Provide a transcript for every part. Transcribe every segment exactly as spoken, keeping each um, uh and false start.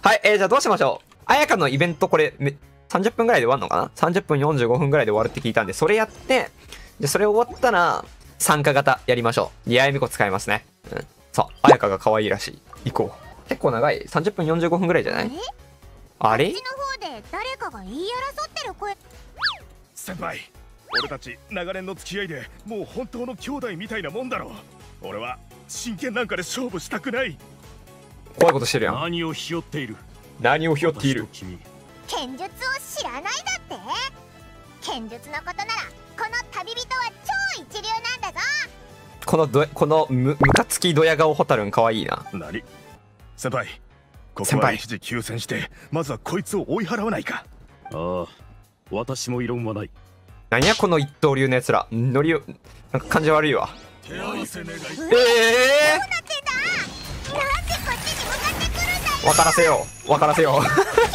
はい、えー、じゃあどうしましょう。あやかのイベントこれ、めさんじゅっぷんぐらいで終わるのかな ?さんじゅっ 分よんじゅうごふんぐらいで終わるって聞いたんで、それやって、で、それ終わったら、参加型やりましょう。リアエミコ使いますね。うん。さあ、あやかが可愛いらしい。行こう。結構長い。さんじゅっぷんよんじゅうごふんぐらいじゃない？あれ？ こっちの方で誰かが言い争ってる声。 先輩、俺たち長年の付き合いでもう本当の兄弟みたいなもんだろ。俺は真剣なんかで勝負したくない。 怖いことしてるやん。 何をひよっている。 何をひよっている。 剣術を知らないだって。剣術のことならこの旅人は超一流なんだぞ。 このどこのむムカつきドヤ顔ホタルンかわいいな。 何？先輩、ここは一時休戦してまずはこいつを追い払わないか。ああ、私も異論はない。 何やこの一刀流のやつら。ノリをなんか感じ悪いわ。 手合わせ願い。ええー、 どうなってんだ。なんでこっちに向かってくるんだよ。 分からせよう分からせようやっとおとな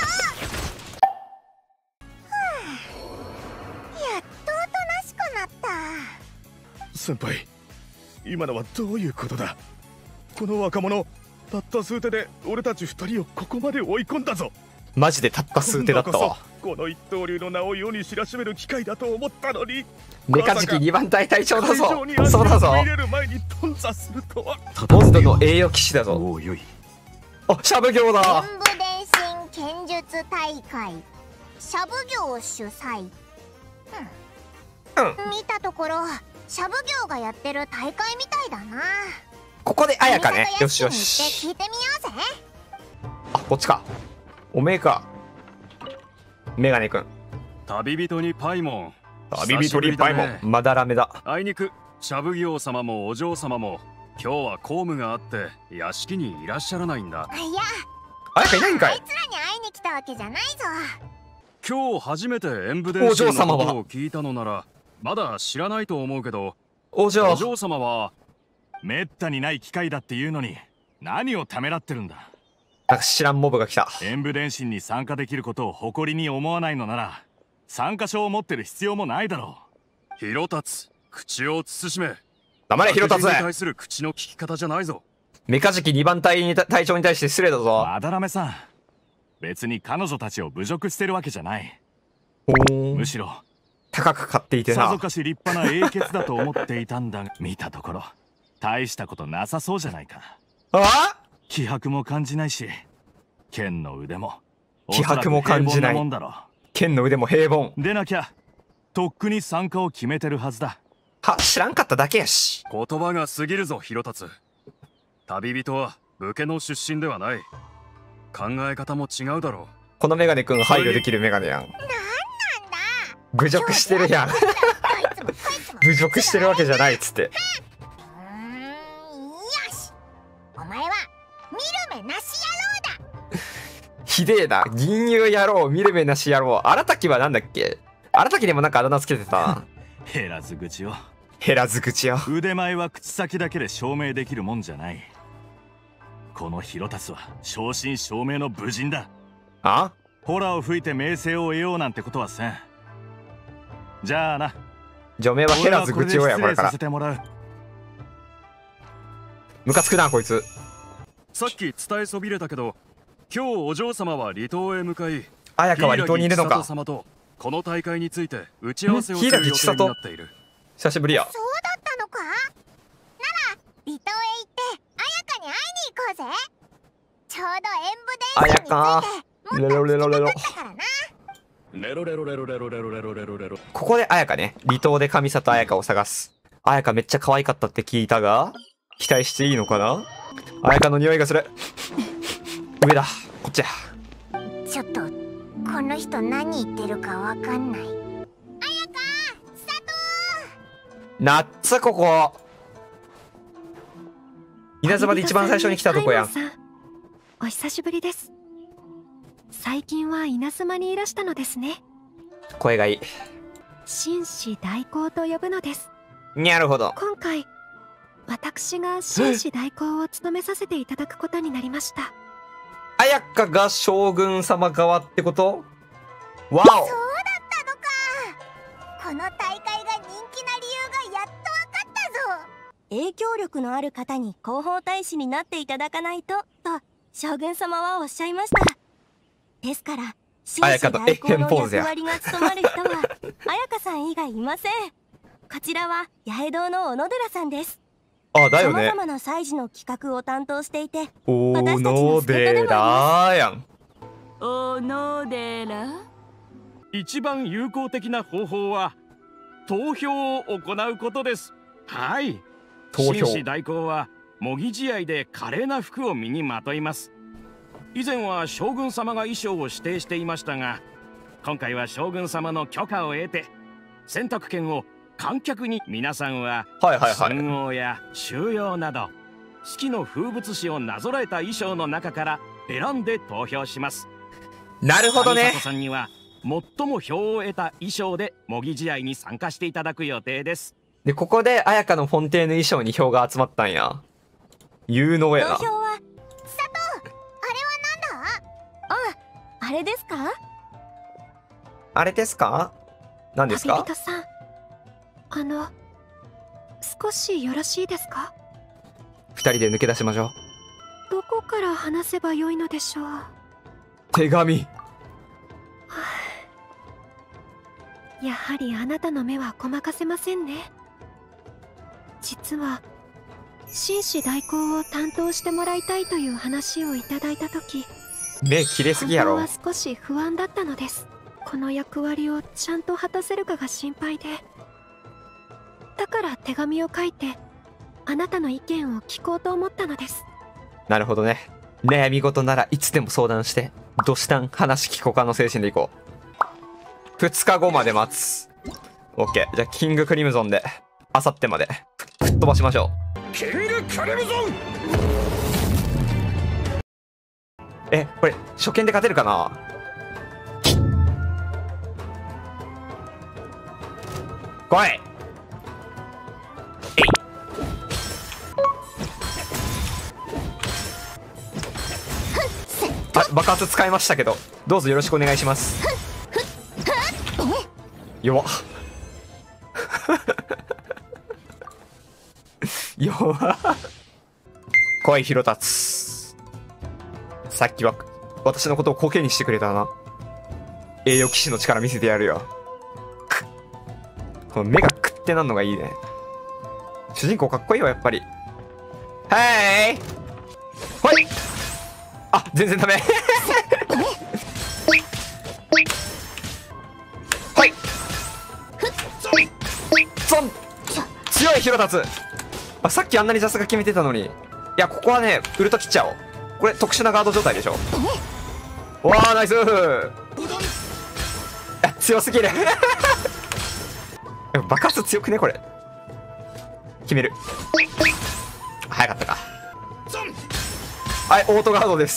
しくなった。 先輩、今のはどういうことだ。この若者たった数手で俺たち二人をここまで追い込んだぞ。 マジでたった数手だったわ。 この一刀流の名を世に知らしめる機会だと思ったのに、 メカジキにばん隊隊長だぞ。そうだぞ。温度の栄誉騎士だぞ。およい。あ、シャブ業だ。 演武伝心剣術大会シャブ業主催。うん、見たところシャブ業がやってる大会みたいだな。 ここであやかね。よしよし。 聞いてみようぜ。 あ、こっちか。おめえか。メガネくん。 旅人にパイモン。 旅人にパイモン。まだらめだ。 あいにくシャブ業様もお嬢様も今日は公務があって屋敷にいらっしゃらないんだ。 いや、 あやかいないんかい。 あいつらに会いに来たわけじゃないぞ。 今日初めて演武伝心のことを聞いたのならまだ知らないと思うけど、 お嬢お嬢様はめったにない機会だっていうのに何をためらってるんだ。 なんか知らんモブが来た。 演武伝心に参加できることを誇りに思わないのなら参加証を持ってる必要もないだろう。広達、口を慎め。 黙れ広達。 に対する口の聞き方じゃないぞ。 メカジキにばん隊に隊長に対して失礼だぞ。 まだらめさん、別に彼女たちを侮辱してるわけじゃない。むしろ高く買っていてな。 さぞかし立派な英傑だと思っていたんだが見たところ大したことなさそうじゃないか。 あ？ 気迫も感じないし剣の腕も気迫も感じない。剣の腕も平凡でなきゃとっくに参加を決めてるはずだ。 は、知らんかっただけやし。 言葉が過ぎるぞ広達。旅人は武家の出身ではない。考え方も違うだろう。 このメガネくん配慮できるメガネやん。なんなんだ。侮辱してるやん。侮辱してるわけじゃないっつって。 うーん、よし。お前は見る目なし野郎だ。 ひでえな。銀融野郎、見る目なし野郎。荒滝はなんだっけ。荒滝でもなんかあだ名つけてた。 減らず口を。 減らず口よ。 腕前は口先だけで証明できるもんじゃない。この広達は正真正銘の武人だ。 あ？ ホラを吹いて名声を得ようなんてことはせん。じゃあな。 除名は減らず口をやこれから。ムカつくなこいつ。 さっき伝えそびれたけど、今日お嬢様は離島へ向かい、 あやかは離島にいるのか。 様とこの大会について打ち合わせをする予定になっている。 久しぶりや。 そうだったのか。なら離島へ行ってあやかに会いに行こうぜ。ちょうど演武伝心についてもっと聞きたかったからな。 レロレロレロレロレロレロレロレロ。 ここであやかね。離島で上里あやかを探す。あやかめっちゃ可愛かったって聞いたが、期待していいのかな。あやかの匂いがする。上だ。こっちや。 ちょっとこの人何言ってるかわかんない。あやか、佐藤。 ナッツここ。稲妻で一番最初に来たとこやん。 お久しぶりです。最近は稲妻にいらしたのですね。 声がいい。 紳士代行と呼ぶのです。 なるほど。 今回私が紳士代行を務めさせていただくことになりました。 あやかが将軍様側ってこと？わお。 そうだったのか。この大会が人気な理由がやっと分かったぞ。 影響力のある方に広報大使になっていただかないとと将軍様はおっしゃいました。ですから紳士綾香の代行のえ変ポーズや役割が務まる人は綾香さん以外いません。こちらは八重堂の小野寺さんです。 あ、だよね。 様々な祭事の企画を担当していて、 小私たちの野助っ人でもあり寺やん。 小野寺。 一番有効的な方法は投票を行うことです。はい。 投票。 紳士代行は模擬試合で華麗な服を身にまといます。以前は将軍様が衣装を指定していましたが、今回は将軍様の許可を得て選択権を観客に。皆さんははいはいはい。 春王や収容など四季の風物詩をなぞらえた衣装の中から選んで投票します。 なるほどね上里。さんには最も票を得た衣装で模擬試合に参加していただく予定です。 で、ここで綾香のフォンテーヌ衣装に票が集まったんや。有能やな。 投票は、 佐藤、あれはなんだ？ あ、あれですか？ あれですか？何ですか？ 旅人さん、あの少しよろしいですか？ 二人で抜け出しましょう。 どこから話せばよいのでしょう。 手紙。 やはりあなたの目はごまかせませんね。実は紳士代行を担当してもらいたいという話をいただいた時、 目切れすぎやろ。 本当は少し不安だったのです。この役割をちゃんと果たせるかが心配で、だから手紙を書いてあなたの意見を聞こうと思ったのです。 なるほどね。悩み事ならいつでも相談して、どしたん話聞こうかの精神でいこう。ふつかごまで待つ。オッケー。じゃあキングクリムゾンであさってまで吹っ飛ばしましょう。 キングクリムゾン。 え、これ初見で勝てるかな。来い。えい。あ、爆発使いましたけど、どうぞよろしくお願いします。弱っ。弱っ。来い、ヒロタツ。さっきは私のことをコケにしてくれたな。栄養騎士の力見せてやるよ。くっ、この目がクッてなんのがいいね。主人公かっこいいわ、やっぱり。はい。ほい。あ、全然ダメ。はい。ゾン。強いヒロタツ。あ、さっきあんなにジャスが決めてたのに。いや、ここはね、ウルト切っちゃおう。これ特殊なガード状態でしょ。わー、ナイスー。あ、強すぎる。爆発強くね、これ。決める。早かったか。はい、オートガードです。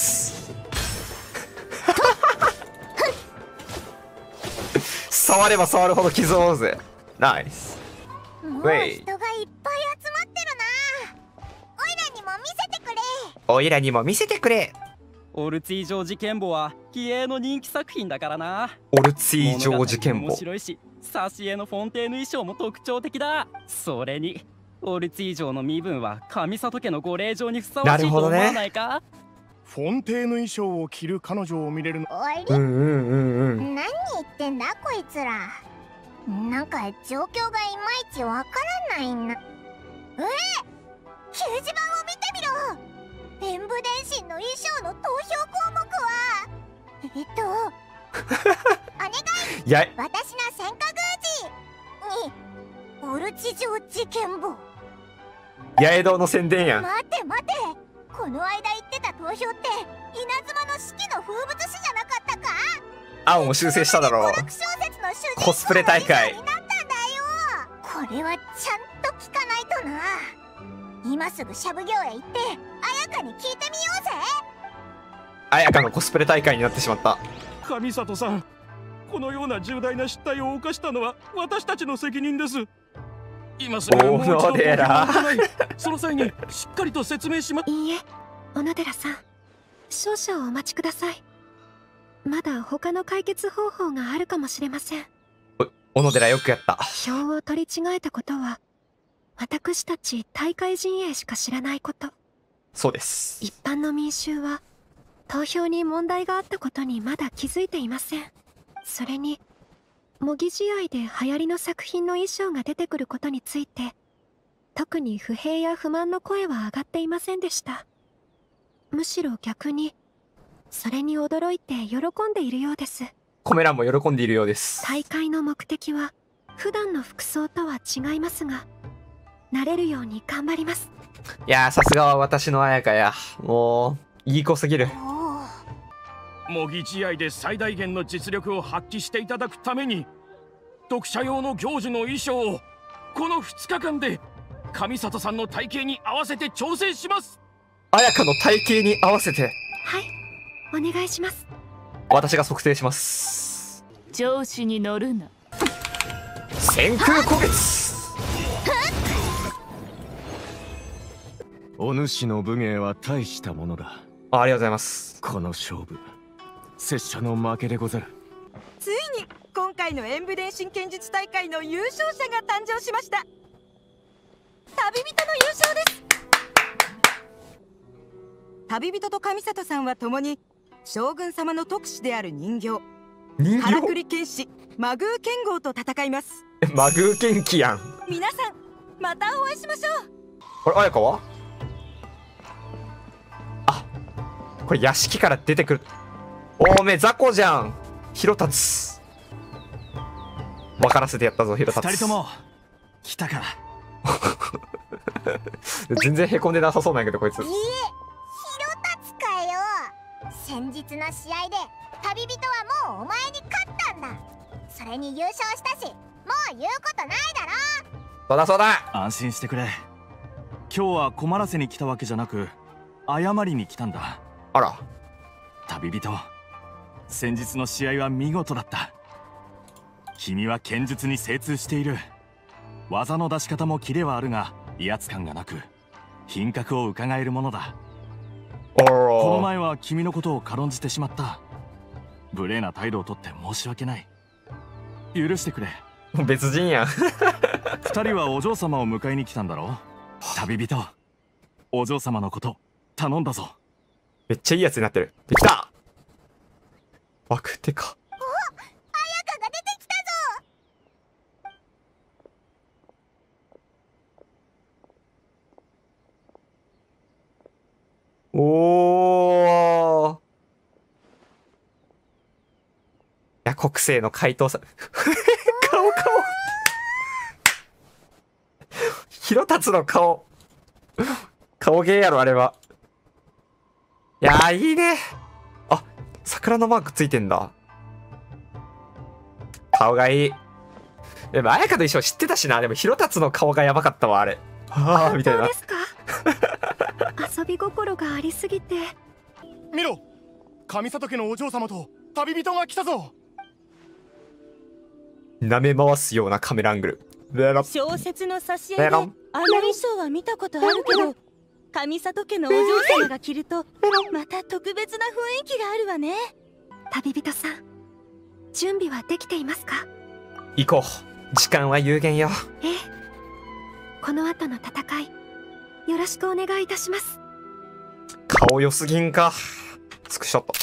触れば触るほど傷を負うぜ。ナイス。 もうウェイ人がいっぱい集まってるな。オイラにも見せてくれ。 おいらにも見せてくれ。 オルツィ城事件簿は気鋭の人気作品だからな。 オルツィ城事件簿。 面白いし、挿絵のフォンテーヌ衣装も特徴的だ。それにオルツィ城の身分は上里家のご令嬢にふさわしいと思わないか？ フォンテーヌ衣装を着る彼女を見れるの。 おいり、 うんうんうんうん。 何言ってんだこいつら。なんか状況がいまいちわからないな。え、掲示板を見てみろ。演武伝心の衣装の投票項目はえっとお願い。 やい。 私の千家宮司にオルチ城事件簿。 八重堂の宣伝やん。 待て待て、この間言ってた投票って稲妻の四季の風物詩じゃなかったか？ 青も修正しただろう。コスプレ大会。 これはちゃんと聞かないとな。今すぐシャブ業へ行って綾香に聞いてみようぜ。 綾香のコスプレ大会になってしまった。 上里さん、このような重大な失態を犯したのは私たちの責任です。今すぐもう一度投票を行い、その際にしっかりと説明しま。 いいえ、小野寺さん、少々お待ちください。まだ他の解決方法があるかもしれません。 小野寺よくやった。 票を取り違えたことは私たち大会陣営しか知らないこと。 そうです。 一般の民衆は投票に問題があったことにまだ気づいていません。それに模擬試合で流行りの作品の衣装が出てくることについて特に不平や不満の声は上がっていませんでした。むしろ逆にそれに驚いて喜んでいるようです。 コメ欄も喜んでいるようです。 大会の目的は普段の服装とは違いますが、慣れるように頑張ります。 いやー、さすがは私の綾香や。もういい子すぎる。 模擬試合で最大限の実力を発揮していただくために、読者用の行事の衣装をこのふつかかんで上里さんの体型に合わせて調整します。 綾香の体型に合わせて、 はい、お願いします。 私が測定します。 調子に乗るな。 先空虎月。 お主の武芸は大したものだ。 あ、ありがとうございます。 この勝負、拙者の負けでござる。 ついに今回の演武伝心剣術大会の優勝者が誕生しました。旅人の優勝です。旅人と上里さんは共に将軍様の特使である人形人形からくり剣士マグー剣豪と戦います。 マグー剣気やん。 皆さんまたお会いしましょう。 これ綾香は、あ、これ屋敷から出てくる。おめえ雑魚じゃん。広達分からせてやったぞ。広達二人とも来たか。 全然へこんでなさそうなんやけどこいつ。 いいえ、広達かよ。先日の試合で旅人はもうお前に勝ったんだ。それに優勝したし、もう言うことないだろ。 そうだそうだ。 安心してくれ。今日は困らせに来たわけじゃなく謝りに来たんだ。 あら、 旅人、先日の試合は見事だった。君は剣術に精通している。技の出し方もキレはあるが威圧感がなく品格を伺えるものだ。 おこの前は君のことを軽んじてしまった。無礼な態度をとって申し訳ない。許してくれ。 別人やん。 二人はお嬢様を迎えに来たんだろう。旅人、お嬢様のこと頼んだぞ。 めっちゃいいやつになってる。できた。バクテか。 お、綾香が出てきたぞ。 おー。いや、国政の怪盗さ。顔顔。広達の顔。顔芸やろ、あれは。いやー、いいね。あ、桜のマークついてんだ。顔がいい。でも、綾香の衣装知ってたしな。でも、広達の顔がやばかったわ、あれ。はあ、みたいな。 本当ですか？遊び心がありすぎて。 見ろ、上里家のお嬢様と旅人が来たぞ。 舐め回すようなカメラアングル。 小説の挿絵であの衣装は見たことあるけど、上里家のお嬢様が着るとまた特別な雰囲気があるわね。 旅人さん、準備はできていますか？ 行こう。時間は有限よ。 ええ。この後の戦い、よろしくお願いいたします。 顔良すぎんか。スクショット。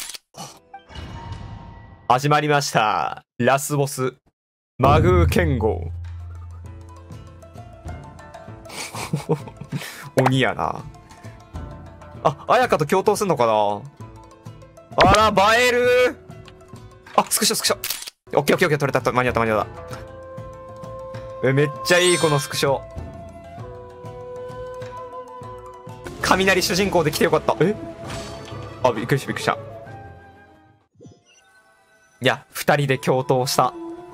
始まりました。ラスボス、マグー剣豪。鬼やな。あ、綾香と共闘すんのかな。あら、映える。あ、スクショスクショ。オッケーオッケーオッケー、取れた。間に合った間に合った。え、めっちゃいいこのスクショ。雷主人公で来てよかった。え、あ、びっくりしたびっくりした。いや、二人で共闘した。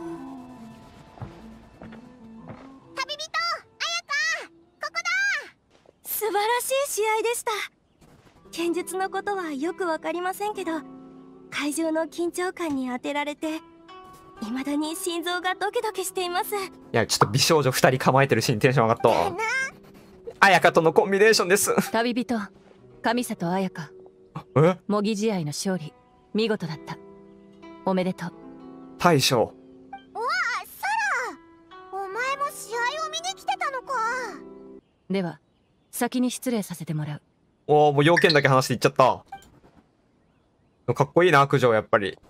旅人、綾香、ここだ。 素晴らしい試合でした。剣術のことはよくわかりませんけど、会場の緊張感に当てられて未だに心臓がドキドキしています。 いや、ちょっと美少女二人構えてるシーンテンション上がったわ。綾香とのコンビネーションです。 旅人、上里綾香。 え？ 模擬試合の勝利、見事だった。おめでとう。 大将。 うわあ、サラ、お前も試合を見に来てたのか。 では先に失礼させてもらう。 おお、もう要件だけ話していっちゃった。 かっこいいな、九条、やっぱり。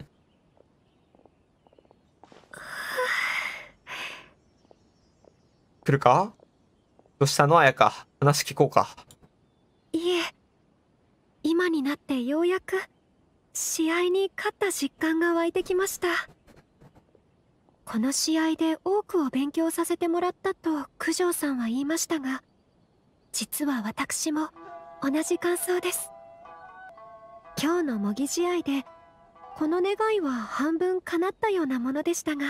来るか？どうしたの、綾香。話聞こうか。 いえ、今になってようやく試合に勝った実感が湧いてきました。この試合で多くを勉強させてもらったと九条さんは言いましたが、実は私も同じ感想です。今日の模擬試合でこの願いは半分叶ったようなものでしたが、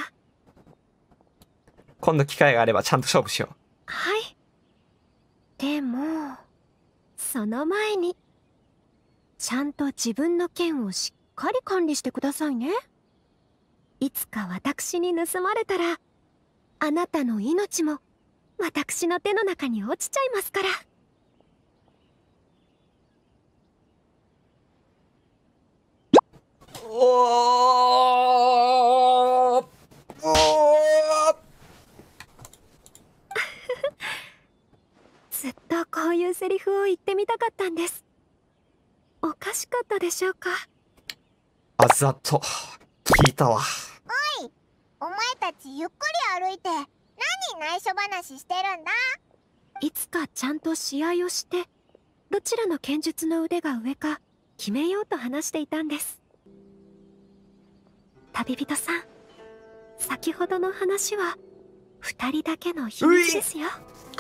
今度機会があればちゃんと勝負しよう。 はい。でもその前にちゃんと自分の剣をしっかり管理してくださいね。いつか私に盗まれたら、あなたの命も私の手の中に落ちちゃいますから。 おーおーずっとこういうセリフを言ってみたかったんです。おかしかったでしょうか。 あざと聞いたわ。 おい、お前たちゆっくり歩いて何内緒話してるんだ。 いつかちゃんと試合をしてどちらの剣術の腕が上か決めようと話していたんです。旅人さん、先ほどの話は二人だけの秘密ですよ。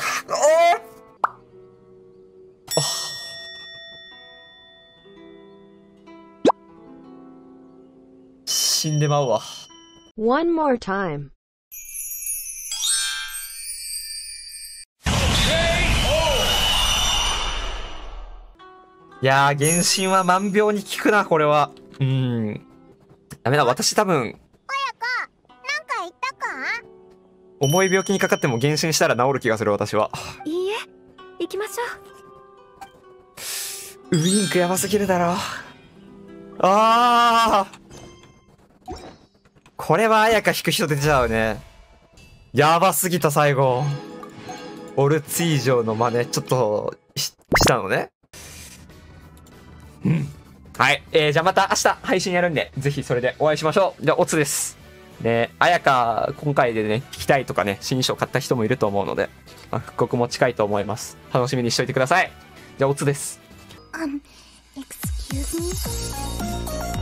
死んでまうわ。 One more time. いやー、原神は万病に効くな、これは。うーん。ダメだ、私多分。 親子、なんか言ったか？ 重い病気にかかっても原神したら治る気がする、私は。 いいえ、行きましょう。ウインクやばすぎるだろ。あー。これは綾香引く人出ちゃうね。やばすぎた、最後。オルツィー城の真似、ちょっとし、したのね。うん。はい。えー、じゃあまた明日配信やるんで、ぜひそれでお会いしましょう。じゃあ、オツです。ね、綾香、今回でね、聞きたいとかね、新衣装買った人もいると思うので、まあ、復刻も近いと思います。楽しみにしといてください。じゃあ、オツです。 Um, excuse me?